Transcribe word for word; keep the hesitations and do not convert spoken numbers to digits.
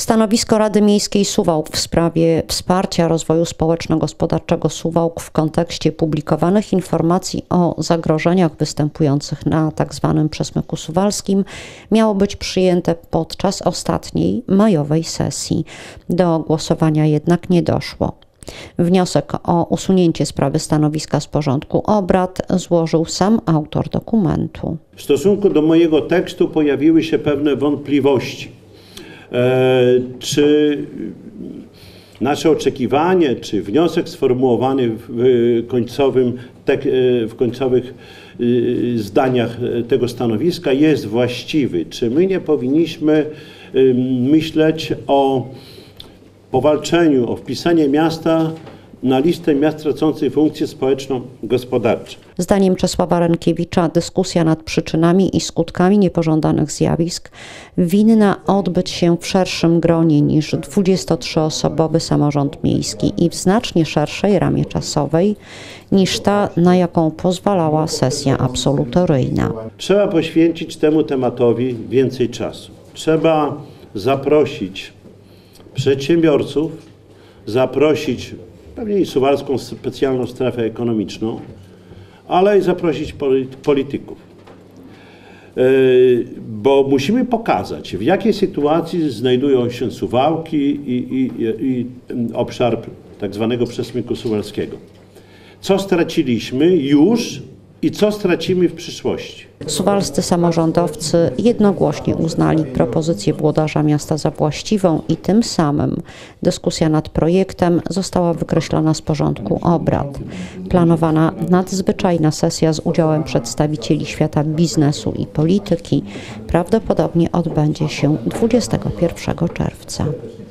Stanowisko Rady Miejskiej Suwałk w sprawie wsparcia rozwoju społeczno-gospodarczego Suwałk w kontekście publikowanych informacji o zagrożeniach występujących na tzw. przesmyku suwalskim miało być przyjęte podczas ostatniej majowej sesji. Do głosowania jednak nie doszło. Wniosek o usunięcie sprawy stanowiska z porządku obrad złożył sam autor dokumentu. W stosunku do mojego tekstu pojawiły się pewne wątpliwości. E, czy nasze oczekiwanie, czy wniosek sformułowany w, końcowym, tek, w końcowych zdaniach tego stanowiska jest właściwy? Czy my nie powinniśmy myśleć o powalczeniu, o wpisanie miasta na listę miast tracących funkcje społeczno-gospodarcze? Zdaniem Czesława Rękiewicza dyskusja nad przyczynami i skutkami niepożądanych zjawisk winna odbyć się w szerszym gronie niż dwudziestotrzyosobowy samorząd miejski i w znacznie szerszej ramie czasowej niż ta, na jaką pozwalała sesja absolutoryjna. Trzeba poświęcić temu tematowi więcej czasu. Trzeba zaprosić przedsiębiorców, zaprosić pewnie i suwalską specjalną strefę ekonomiczną, ale i zaprosić polityków. Bo musimy pokazać, w jakiej sytuacji znajdują się Suwałki i, i, i obszar tak zwanego przesmyku suwalskiego. Co straciliśmy już i co stracimy w przyszłości. Suwalscy samorządowcy jednogłośnie uznali propozycję włodarza miasta za właściwą i tym samym dyskusja nad projektem została wykreślona z porządku obrad. Planowana nadzwyczajna sesja z udziałem przedstawicieli świata biznesu i polityki prawdopodobnie odbędzie się dwudziestego pierwszego czerwca.